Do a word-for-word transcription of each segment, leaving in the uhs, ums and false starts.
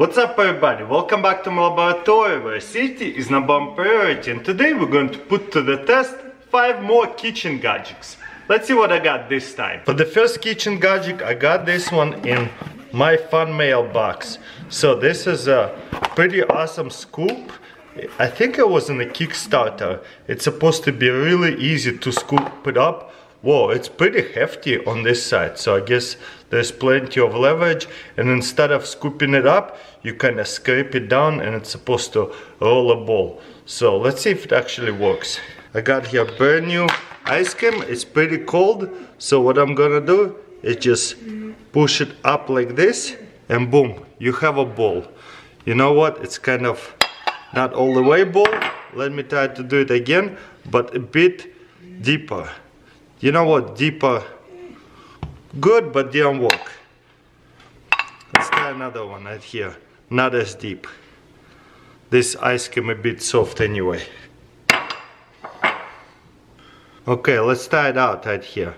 What's up everybody, welcome back to my laboratory where safety is number one priority, and today we're going to put to the test five more kitchen gadgets. Let's see what I got this time. For the first kitchen gadget, I got this one in my fan mail box. So this is a pretty awesome scoop. I think it was in a Kickstarter. It's supposed to be really easy to scoop it up. Whoa, it's pretty hefty on this side, so I guess there's plenty of leverage, and instead of scooping it up, you kind of scrape it down and it's supposed to roll a ball. So let's see if it actually works. I got here brand new ice cream. It's pretty cold, so what I'm gonna do is just push it up like this and boom, you have a ball. You know what, it's kind of not all the way ball. Let me try to do it again, but a bit deeper. You know what, deeper, good, but didn't work. Let's try another one right here, not as deep. This ice cream a bit soft anyway. Okay, let's try it out right here.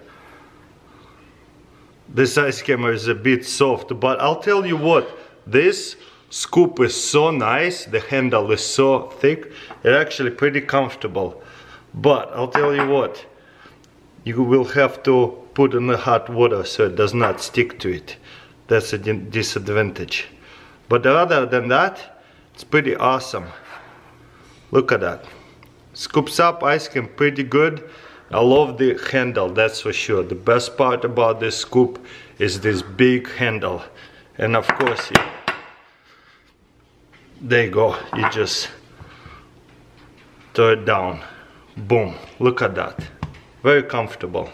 This ice cream is a bit soft, but I'll tell you what, this scoop is so nice, the handle is so thick, it's actually pretty comfortable. But I'll tell you what, you will have to put in the hot water so it does not stick to it. That's a disadvantage. But other than that, it's pretty awesome. Look at that. Scoops up ice cream pretty good. I love the handle, that's for sure. The best part about this scoop is this big handle. And of course, yeah, there you go. You just throw it down. Boom. Look at that. Very comfortable.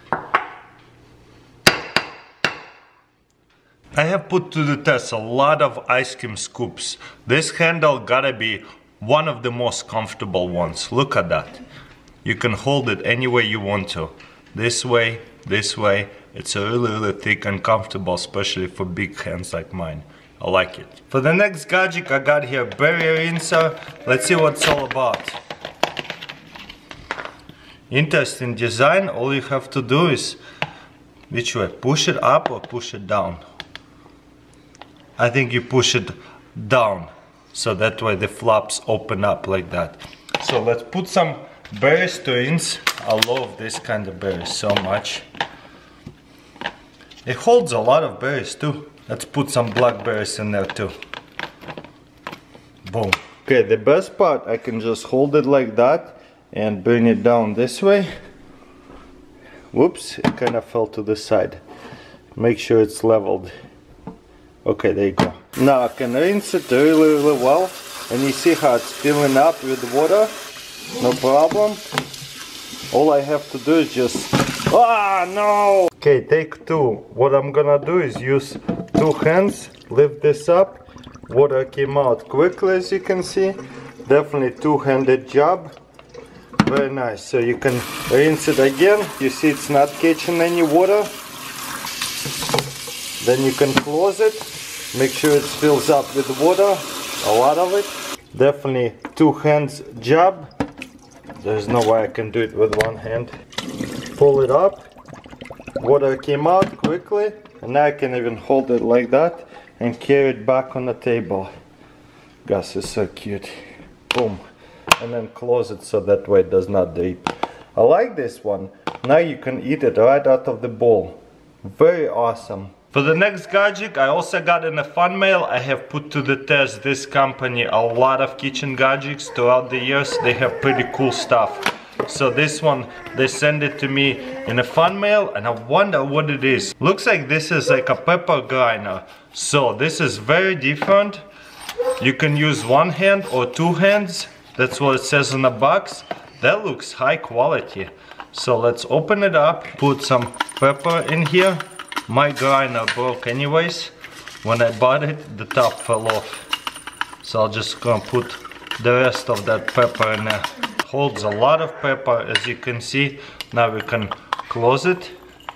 I have put to the test a lot of ice cream scoops. This handle gotta be one of the most comfortable ones. Look at that. You can hold it any way you want to. This way, this way. It's really, really thick and comfortable, especially for big hands like mine. I like it. For the next gadget, I got here berry rinser. Let's see what it's all about. Interesting design. All you have to do is, which way? Push it up or push it down? I think you push it down, so that way the flaps open up like that. So let's put some berries to rinse. I love this kind of berries so much. It holds a lot of berries too. Let's put some blackberries in there too. Boom. Okay, the best part, I can just hold it like that and bring it down this way. Whoops, it kind of fell to the side. Make sure it's leveled. Okay, there you go. Now I can rinse it really, really well. And you see how it's filling up with water? No problem. All I have to do is just... Ah, no! Okay, take two. What I'm gonna do is use two hands, lift this up. Water came out quickly, as you can see. Definitely two-handed job. Very nice. So you can rinse it again. You see it's not catching any water. Then you can close it. Make sure it fills up with water. A lot of it. Definitely two hands job. There's no way I can do it with one hand. Pull it up. Water came out quickly. And now I can even hold it like that and carry it back on the table. Gus is so cute. Boom. And then close it so that way it does not drip. I like this one. Now you can eat it right out of the bowl. Very awesome. For the next gadget, I also got in a fan mail. I have put to the test this company a lot of kitchen gadgets throughout the years. They have pretty cool stuff. So this one, they send it to me in a fan mail, and I wonder what it is. Looks like this is like a pepper grinder. So this is very different. You can use one hand or two hands. That's what it says in the box. That looks high quality. So let's open it up, put some pepper in here. My grinder broke anyways. When I bought it, the top fell off. So I'll just gonna put the rest of that pepper in there. Holds a lot of pepper, as you can see. Now we can close it.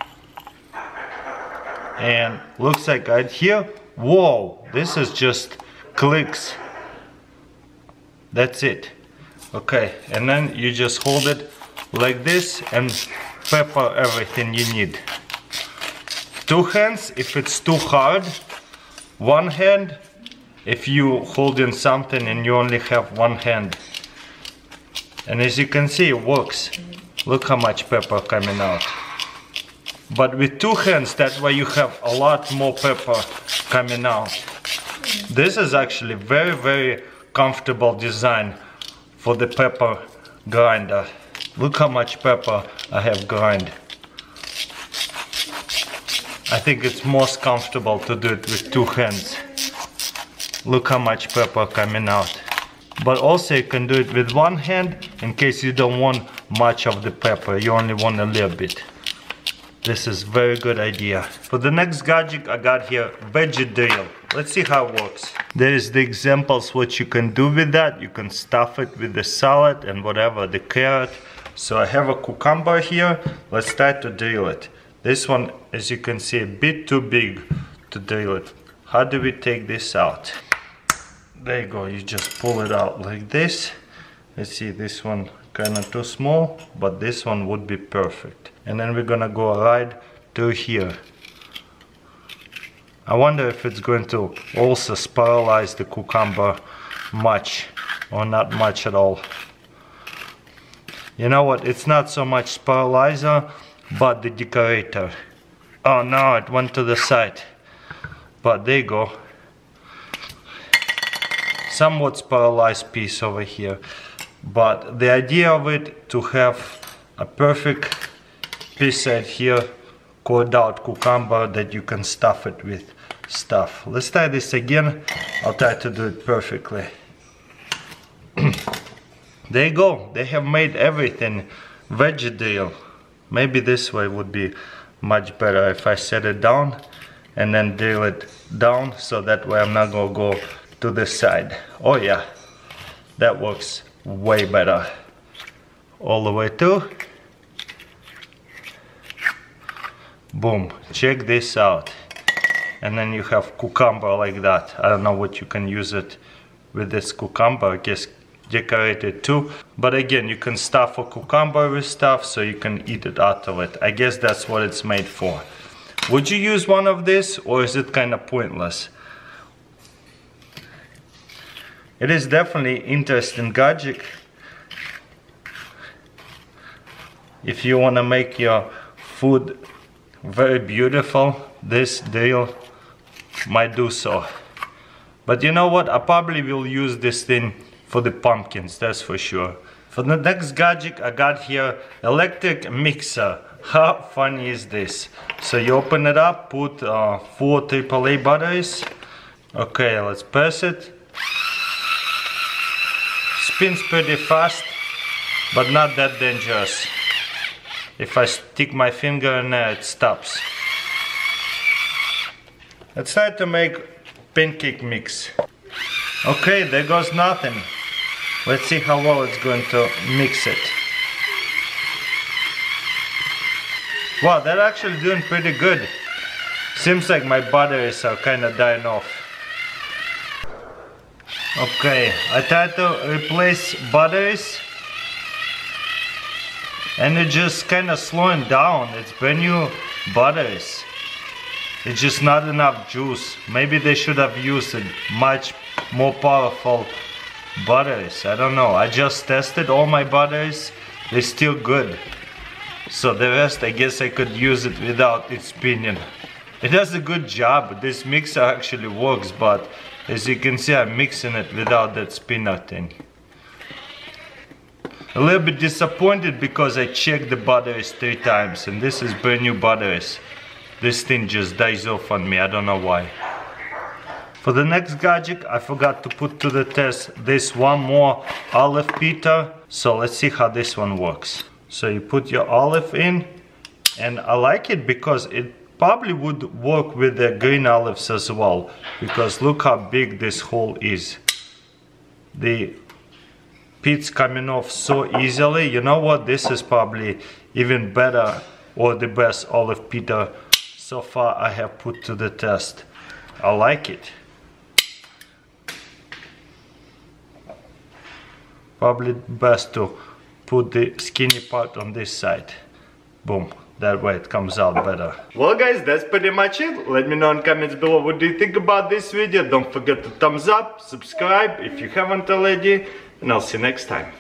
And looks like right here, whoa, this is just clicks. That's it. Okay, and then you just hold it like this and pepper everything you need. Two hands if it's too hard. One hand if you holding something and you only have one hand. And as you can see, it works. Look how much pepper coming out. But with two hands, that way you have a lot more pepper coming out. This is actually very, very comfortable design for the pepper grinder. Look how much pepper I have grind. I think it's most comfortable to do it with two hands. Look how much pepper coming out. But also you can do it with one hand in case you don't want much of the pepper, you only want a little bit. This is very good idea. For the next gadget I got here, veggie drill. Let's see how it works. There is the examples what you can do with that. You can stuff it with the salad and whatever, the carrot. So I have a cucumber here. Let's try to drill it. This one, as you can see, a bit too big to drill it. How do we take this out? There you go, you just pull it out like this. Let's see, this one kind of too small, but this one would be perfect. And then we're gonna go right to here. I wonder if it's going to also sterilize the cucumber much or not much at all. You know what, it's not so much sterilizer, but the decorator. Oh no, it went to the side. But there you go. Somewhat sterilized piece over here. But the idea of it to have a perfect piece right here, cored out cucumber that you can stuff it with stuff. Let's try this again. I'll try to do it perfectly. There you go. They have made everything veggie drill. Maybe this way would be much better if I set it down and then drill it down, so that way I'm not gonna go to the side. Oh yeah, that works way better. All the way to. Boom, check this out. And then you have cucumber like that. I don't know what you can use it with this cucumber, I guess decorate it too. But again, you can stuff a cucumber with stuff so you can eat it out of it. I guess that's what it's made for. Would you use one of this, or is it kind of pointless? It is definitely interesting gadget. If you want to make your food very beautiful, this drill might do so. But you know what? I probably will use this thing for the pumpkins, that's for sure. For the next gadget I got here, electric mixer. How funny is this? So you open it up, put uh, four triple A batteries. Okay, let's press it. Spins pretty fast, but not that dangerous. If I stick my finger in there, it stops. Let's try to make pancake mix. Okay, there goes nothing. Let's see how well it's going to mix it. Wow, they're actually doing pretty good. Seems like my batteries are kind of dying off. Okay, I tried to replace batteries and it's just kind of slowing down. It's brand new batteries. It's just not enough juice. Maybe they should have used a much more powerful batteries. I don't know. I just tested all my batteries. They're still good. So the rest, I guess I could use it without it spinning. It does a good job. This mixer actually works, but as you can see, I'm mixing it without that spinner thing. A little bit disappointed because I checked the batteries three times and this is brand new batteries. This thing just dies off on me, I don't know why. For the next gadget, I forgot to put to the test this one more olive pita. So let's see how this one works. So you put your olive in, and I like it because it probably would work with the green olives as well, because look how big this hole is. The pit's coming off so easily. You know what, this is probably even better or the best olive pita so far I have put to the test. I like it. Probably best to put the skinny part on this side. Boom, That way it comes out better. Well guys, that's pretty much it. Let me know in comments below what do you think about this video. Don't forget to thumbs up, subscribe if you haven't already, and I'll see you next time.